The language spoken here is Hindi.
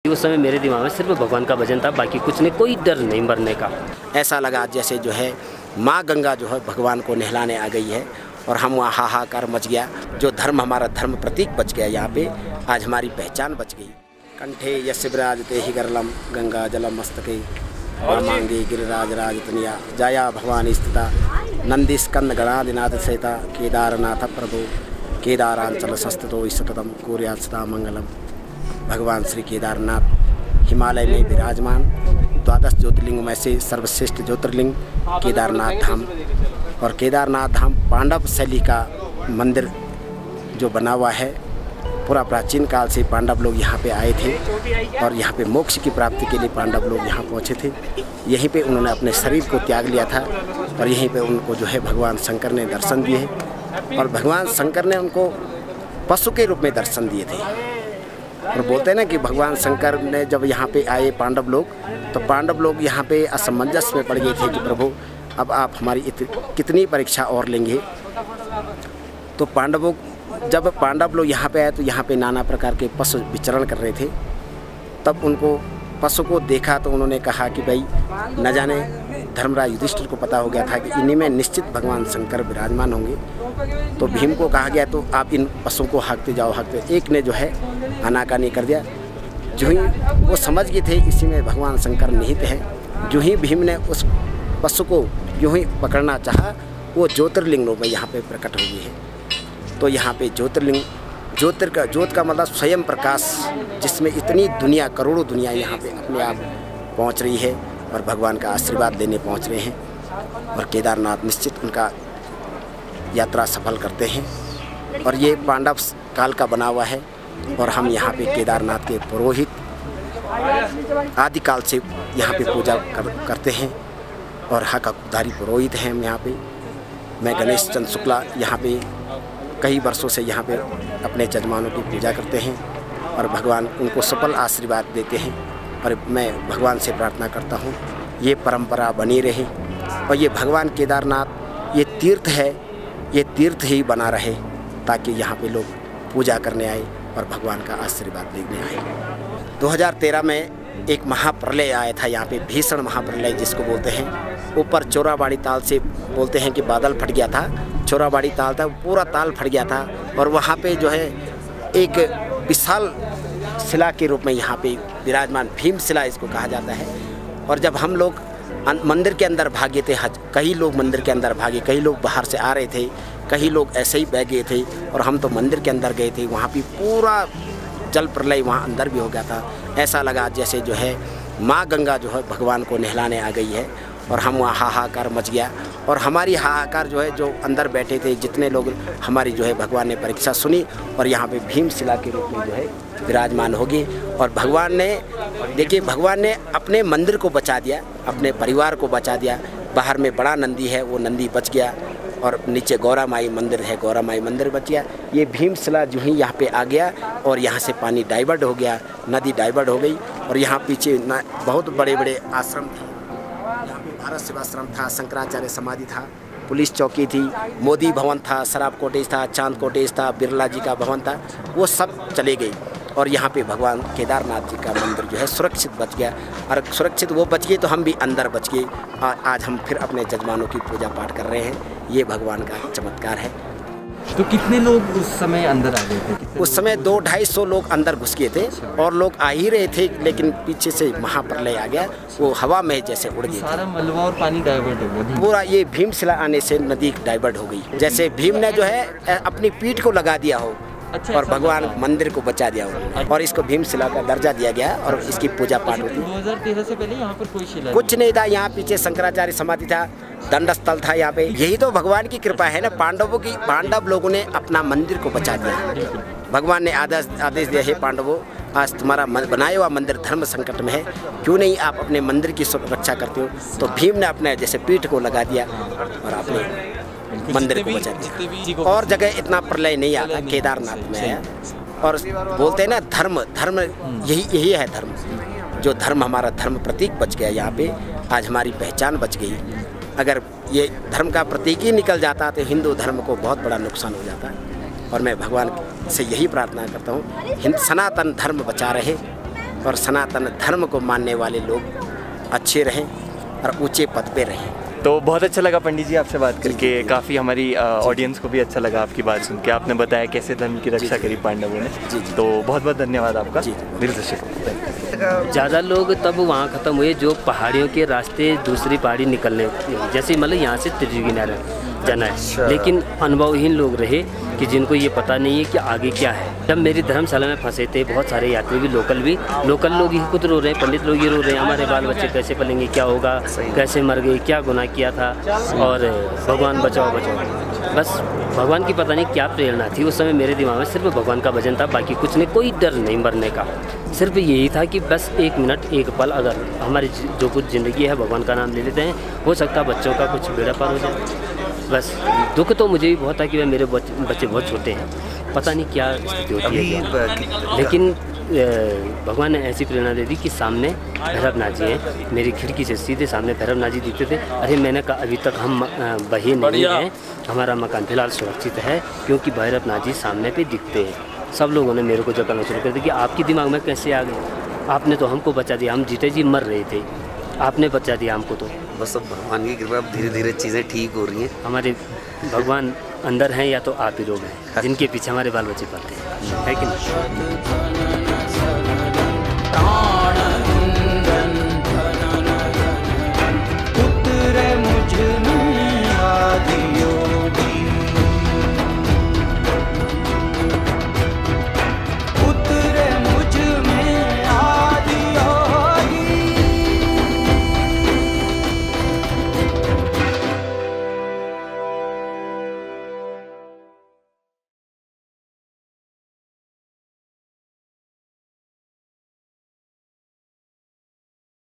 उस समय मेरे दिमाग में सिर्फ भगवान का भजन था, बाकी कुछ नहीं, कोई डर नहीं मरने का। ऐसा लगा जैसे जो है माँ गंगा जो है भगवान को नहलाने आ गई है और हम वहाँ हाहाकार मच गया। जो धर्म हमारा धर्म प्रतीक बच गया, यहाँ पे आज हमारी पहचान बच गई। कंठे यस्य विराजते हि गरलम गंगा जलम मस्तके वामांगे गिरिराज राजतनिया जाया भवानी स्थिता नंदी स्कंद गणादिनाथ सहिता केदारनाथ प्रभु केदारांचल सस्ततो सततम कुर्यात सदा मंगलम। भगवान श्री केदारनाथ हिमालय में विराजमान 12 ज्योतिर्लिंग में से सर्वश्रेष्ठ ज्योतिर्लिंग केदारनाथ धाम। और केदारनाथ धाम पांडव शैली का मंदिर जो बना हुआ है। पूरा प्राचीन काल से पांडव लोग यहाँ पे आए थे और यहाँ पे मोक्ष की प्राप्ति के लिए पांडव लोग यहाँ पहुँचे थे। यहीं पे उन्होंने अपने शरीर को त्याग लिया था और यहीं पे उनको जो है भगवान शंकर ने दर्शन दिए। और भगवान शंकर ने उनको पशु के रूप में दर्शन दिए थे। और बोलते हैं ना कि भगवान शंकर ने जब यहाँ पे आए पांडव लोग, तो पांडव लोग यहाँ पे असमंजस में पड़ गए थे कि प्रभु अब आप हमारी कितनी परीक्षा और लेंगे। तो जब पांडव लोग यहाँ पे आए तो यहाँ पे नाना प्रकार के पशु विचरण कर रहे थे। तब उनको पशु को देखा तो उन्होंने कहा कि भाई न जाने धर्मराज युधिष्ठिर को पता हो गया था कि इन्हीं में निश्चित भगवान शंकर विराजमान होंगे। तो भीम को कहा गया तो आप इन पशुओं को हाँकते जाओ हाँकते। एक ने जो है आनाकानी कर दिया। जो ही वो समझ गए थे इसी में भगवान शंकर निहित है। जो ही भीम ने उस पशु को यूँ ही पकड़ना चाहा, वो ज्योतिर्लिंग रूप में यहाँ पे प्रकट हो गई है। तो यहाँ पे ज्योतिर्लिंग ज्योत का मतलब स्वयं प्रकाश, जिसमें इतनी दुनिया करोड़ों दुनिया यहाँ पे अपने आप पहुँच रही है और भगवान का आशीर्वाद लेने पहुँच रहे हैं। और केदारनाथ निश्चित उनका यात्रा सफल करते हैं। और ये पांडव काल का बना हुआ है। और हम यहाँ पे केदारनाथ के पुरोहित आदिकाल से यहाँ पे पूजा करते हैं और हकदारी पुरोहित हैं हम यहाँ पे। मैं गणेश चंद्र शुक्ला यहाँ पे कई वर्षों से यहाँ पे अपने जजमानों की पूजा करते हैं और भगवान उनको सफल आशीर्वाद देते हैं। और मैं भगवान से प्रार्थना करता हूँ ये परंपरा बनी रहे और ये भगवान केदारनाथ ये तीर्थ है, ये तीर्थ ही बना रहे ताकि यहाँ पे लोग पूजा करने आए और भगवान का आशीर्वाद लेने आए। 2013 में एक महाप्रलय आया था यहाँ पे, भीषण महाप्रलय जिसको बोलते हैं। ऊपर चोराबाड़ी ताल से बोलते हैं कि बादल फट गया था। चोराबाड़ी ताल था, पूरा ताल फट गया था और वहाँ पे जो है एक विशाल शिला के रूप में यहाँ पे विराजमान भीम शिला इसको कहा जाता है। और जब हम लोग मंदिर के अंदर भागे थे, कई लोग मंदिर के अंदर भागे, कई लोग बाहर से आ रहे थे, कई लोग ऐसे ही बह गए थे और हम तो मंदिर के अंदर गए थे। वहाँ पे पूरा जल प्रलय वहाँ अंदर भी हो गया था। ऐसा लगा जैसे जो है माँ गंगा जो है भगवान को नहलाने आ गई है और हम वहाँ हाहाकार मच गया। और हमारी हाहाकार जो है, जो अंदर बैठे थे जितने लोग, हमारी जो है भगवान ने परीक्षा सुनी और यहाँ पे भीम शिला के रूप में जो है विराजमान होगी। और भगवान ने देखिए, भगवान ने अपने मंदिर को बचा दिया, अपने परिवार को बचा दिया। बाहर में बड़ा नंदी है, वो नंदी बच गया और नीचे गौरा माई मंदिर है, गौरा माई मंदिर बच गया। ये भीम शिला जो ही यहाँ पे आ गया और यहाँ से पानी डाइवर्ट हो गया, नदी डाइवर्ट हो गई। और यहाँ पीछे बहुत बड़े बड़े आश्रम थे। यहाँ पे भारत सेवाश्रम था, शंकराचार्य समाधि था, पुलिस चौकी थी, मोदी भवन था, शराब कोटेज था, चांद कोटेज था, बिरला जी का भवन था, वो सब चले गए। और यहाँ पे भगवान केदारनाथ जी का मंदिर जो है सुरक्षित बच गया। और सुरक्षित वो बच गए तो हम भी अंदर बच गए और आज हम फिर अपने जजमानों की पूजा पाठ कर रहे हैं। ये भगवान का चमत्कार है। तो कितने लोग उस समय अंदर आ गए थे? उस समय 200-250 लोग अंदर घुस गए थे और लोग आ ही रहे थे, लेकिन पीछे से महाप्रलय आ गया, वो हवा में जैसे उड़ गए। सारा मलबा और पानी डाइवर्ट हो गया पूरा। ये भीम शिला आने से नदी डाइवर्ट हो गई, जैसे भीम ने जो है अपनी पीठ को लगा दिया हो। और भगवान मंदिर को बचा दिया हो और इसको भीम शिला का दर्जा दिया गया और इसकी पूजा पाठ होती। 2013 से पहले यहाँ पर कोई शिला कुछ नहीं था। यहाँ पीछे शंकराचार्य समाधि था, दंड स्थल था यहाँ पे। यही तो भगवान की कृपा है ना, पांडव लोगों ने अपना मंदिर को बचा दिया। भगवान ने आदेश दिया, हे पांडवों, आज तुम्हारा बनाया हुआ मंदिर धर्म संकट में है, क्यों नहीं आप अपने मंदिर की सुरक्षा करते हो। तो भीम ने अपने जैसे पीठ को लगा दिया और अपने मंदिर को बचा दिया। और जगह इतना प्रलय नहीं आता, केदारनाथ में है। और बोलते हैं ना धर्म यही है धर्म। जो धर्म हमारा धर्म प्रतीक बच गया यहाँ पे, आज हमारी पहचान बच गई। अगर ये धर्म का प्रतीक ही निकल जाता तो हिंदू धर्म को बहुत बड़ा नुकसान हो जाता। और मैं भगवान से यही प्रार्थना करता हूँ, सनातन धर्म बचा रहे, और सनातन धर्म को मानने वाले लोग अच्छे रहें और ऊंचे पद पे रहें। तो बहुत अच्छा लगा पंडित जी आपसे बात करके, काफ़ी हमारी ऑडियंस को भी अच्छा लगा आपकी बात सुन के। आपने बताया कैसे धर्म की रक्षा करी पांडवों ने। तो बहुत बहुत धन्यवाद आपका, दिल से शुक्रिया। ज़्यादा लोग तब वहाँ ख़त्म हुए जो पहाड़ियों के रास्ते दूसरी पहाड़ी निकलने, जैसे मतलब यहाँ से त्रिजुगी नारायण जाना है, लेकिन अनुभवहीन लोग रहे कि जिनको ये पता नहीं है कि आगे क्या है। जब मेरी धर्मशाला में फंसे थे बहुत सारे यात्री भी, लोकल लोग ही खुद रो रहे हैं, पंडित लोग ये रो रहे हैं हमारे बाल बच्चे कैसे पलेंगे, क्या होगा, कैसे मर गए, क्या गुनाह किया था, और भगवान बचाओ बचाओ। बस भगवान की पता नहीं क्या प्रेरणा थी उस समय मेरे दिमाग में, सिर्फ भगवान का भजन था, बाकी कुछ नहीं, कोई डर नहीं मरने का। सिर्फ यही था कि बस एक मिनट एक पल अगर हमारी जो कुछ ज़िंदगी है भगवान का नाम ले लेते हैं, हो सकता है बच्चों का कुछ बेड़ा पार हो जाए। बस दुख तो मुझे भी बहुत था कि मेरे बच्चे बहुत छोटे हैं, पता नहीं क्या स्थिति होती है, लेकिन भगवान ने ऐसी प्रेरणा दे दी कि सामने भैरवनाथ जी हैं, मेरी खिड़की से सीधे सामने भैरवनाथ जी दिखते थे। अरे मैंने कहा अभी तक हम बहे नहीं हैं, हमारा मकान फिलहाल सुरक्षित है क्योंकि भैरवनाथ जी सामने पे दिखते हैं। सब लोगों ने मेरे को जगाना शुरू कर दिया कि आपके दिमाग में कैसे आ गए, आपने तो हमको बचा दिया, हम जीते जी मर रहे थे, आपने बचा दिया हमको। तो बस अब भगवान की कृपा, धीरे धीरे चीज़ें ठीक हो रही हैं। हमारे भगवान अंदर हैं या तो आप ही लोग हैं जिनके पीछे हमारे बाल बच्चे पलते हैं, है कि नहीं।